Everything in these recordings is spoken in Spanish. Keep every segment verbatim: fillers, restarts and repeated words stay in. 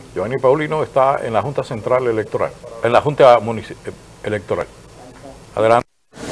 Giovanni Paulino está en la Junta Central Electoral, en la Junta Electoral. Adelante.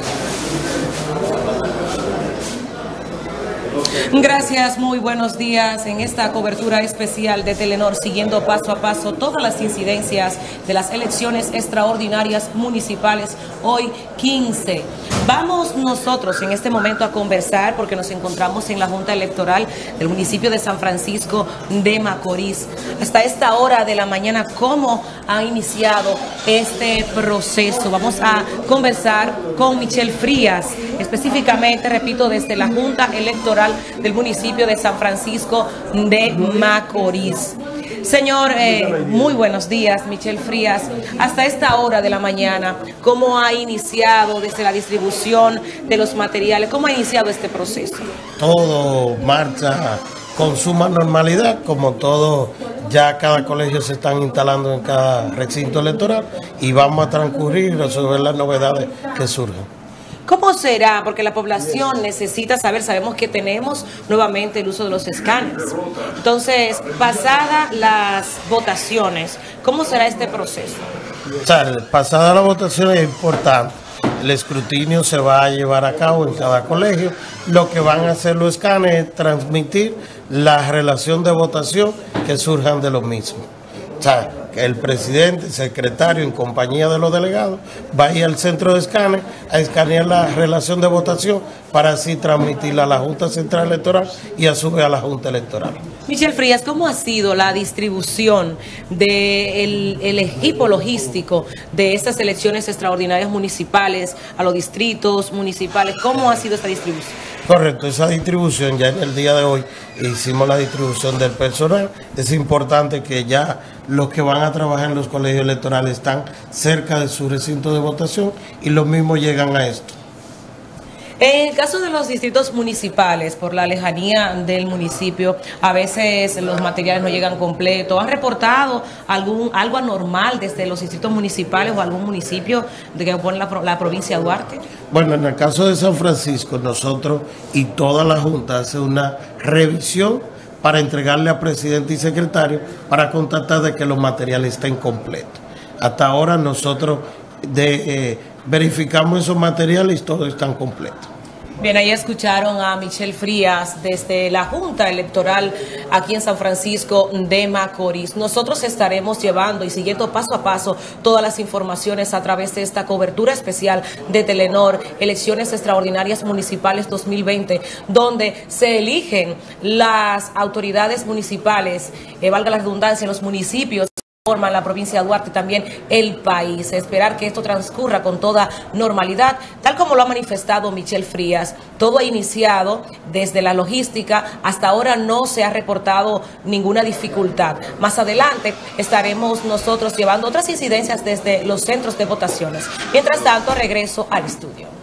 Gracias, muy buenos días en esta cobertura especial de Telenor, siguiendo paso a paso todas las incidencias de las elecciones extraordinarias municipales, hoy quince. Vamos nosotros en este momento a conversar porque nos encontramos en la Junta Electoral del municipio de San Francisco de Macorís. Hasta esta hora de la mañana, ¿cómo ha iniciado este proceso? Vamos a conversar con Michelle Frías, específicamente, repito, desde la Junta Electoral del municipio de San Francisco de Macorís. Señor, eh, muy buenos días, Michelle Frías. Hasta esta hora de la mañana, ¿cómo ha iniciado desde la distribución de los materiales? ¿Cómo ha iniciado este proceso? Todo marcha con suma normalidad, como todo, ya cada colegio se están instalando en cada recinto electoral y vamos a transcurrir y resolver las novedades que surjan. ¿Cómo será? Porque la población necesita saber, sabemos que tenemos nuevamente el uso de los escáneres. Entonces, pasadas las votaciones, ¿cómo será este proceso? O sea, pasada la votación es importante. El escrutinio se va a llevar a cabo en cada colegio. Lo que van a hacer los escáneres es transmitir la relación de votación que surjan de los mismos. O sea, que el presidente, el secretario, en compañía de los delegados, va a ir al centro de escáner a escanear la relación de votación para así transmitirla a la Junta Central Electoral y a su vez a la Junta Electoral. Michelle Frías, ¿cómo ha sido la distribución del el equipo logístico de estas elecciones extraordinarias municipales a los distritos municipales? ¿Cómo ha sido esta distribución? Correcto, esa distribución ya en el día de hoy hicimos la distribución del personal. Es importante que ya los que van a trabajar en los colegios electorales están cerca de su recinto de votación y los mismos llegan a esto. En el caso de los distritos municipales, por la lejanía del municipio, a veces los materiales no llegan completos. ¿Han reportado algún algo anormal desde los distritos municipales o algún municipio de que pone la, la provincia de Duarte? Bueno, en el caso de San Francisco, nosotros y toda la Junta hace una revisión para entregarle a presidente y secretario para constatar de que los materiales estén completos. Hasta ahora nosotros de, eh, verificamos esos materiales y todos están completos. Bien, ahí escucharon a Michelle Frías desde la Junta Electoral aquí en San Francisco de Macorís. Nosotros estaremos llevando y siguiendo paso a paso todas las informaciones a través de esta cobertura especial de Telenor, Elecciones Extraordinarias Municipales dos mil veinte, donde se eligen las autoridades municipales, eh, valga la redundancia, en los municipios forman la provincia de Duarte y también el país. Esperar que esto transcurra con toda normalidad, tal como lo ha manifestado Michelle Frías. Todo ha iniciado desde la logística, hasta ahora no se ha reportado ninguna dificultad. Más adelante estaremos nosotros llevando otras incidencias desde los centros de votaciones. Mientras tanto, regreso al estudio.